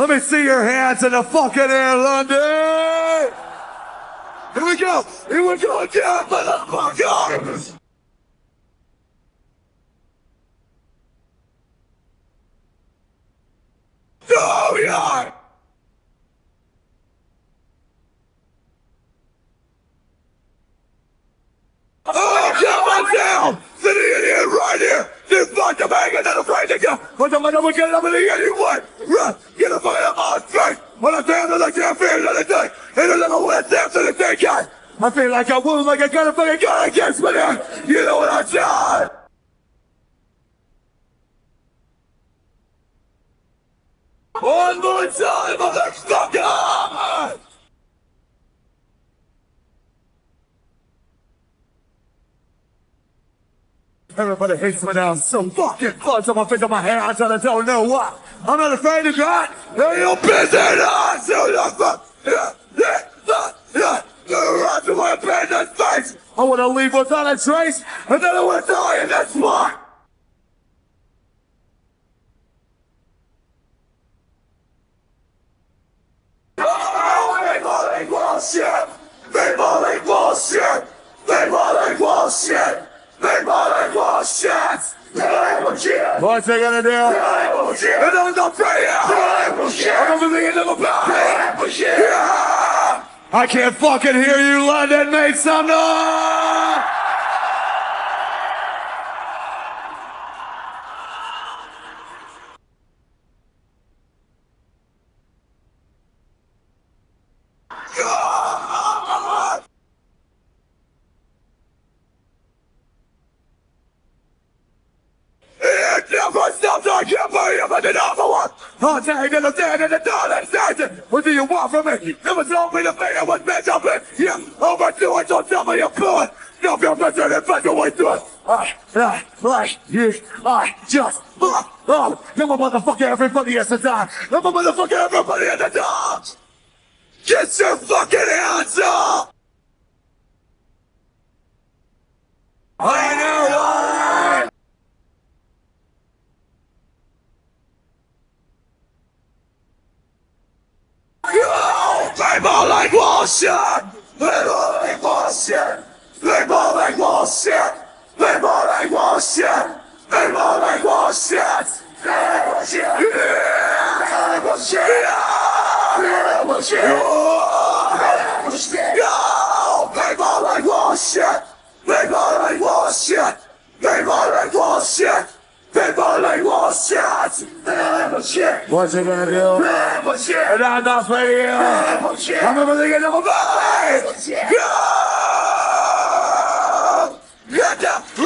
Let me see your hands in the fucking air, London! Here we go! Here we go again, motherfucker! Oh, yeah! Oh, come on down! Sitting in here, right here! This fucking bang and then afraid to go! But I'm gonna get it up in the anyway! Run! Get a fucking up on straight! When I stand there, I can't feel another thing! And a little wet there to the thing, guy! I feel like I wound like I got a fucking gun against me there! You know what I done? One more time, motherfucker! Everybody hates me now. I'm so fucking close. I'm gonna my hands and I don't know what. I'm not afraid of God. Hey, you business! Run to my abandoned face! I wanna leave without a trace, and then I wanna die in that spot! People ain't bullshit! People ain't bullshit! People ain't bullshit! People ain't bullshit! What's they gonna do? They don't pray out! I'm gonna be in the back! I can't fucking hear you, London! Make some noise! It never stops, I can't believe it, another one! I'm taking the dead and the darling station! What do you want from me? Never told me to be it was meant to be! Yeah, overdo it, don't tell me you're good! No, you're better than better way through it! Like you, I just, never motherfucker everybody has to die! Never motherfucker everybody has to die! Get your fucking hands up! I know why! People like bullshit! People like bullshit! People like bullshit! People like bullshit! People like bullshit! People like bullshit! People like bullshit! People like bullshit! People like bullshit! What's it gonna do? And I'm not for you! I'm never thinking of a body! Get down!